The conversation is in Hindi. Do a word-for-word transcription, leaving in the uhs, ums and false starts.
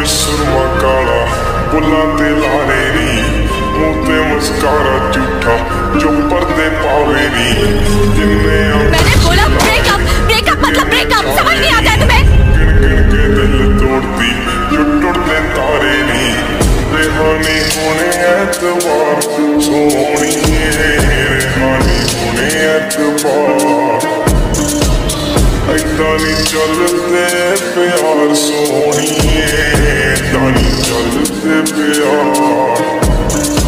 सुरमा काला बुला ते लारे नी मुँह ते मस्कारा झूठा जो पर्दे पावे नी जिन्ने मैंने बोला ब्रेकअप ब्रेकअप मतलब ब्रेकअप समझ नहीं आता है तुम्हें? गिन गिन के दिल तोड़ती जो टूटते तारे नी रेहानी होने एतबार सोनिए रेहानी होने एतबार ऐदा नहीं चलते प्यार सोनिए ऐदा नहीं चलते प्यार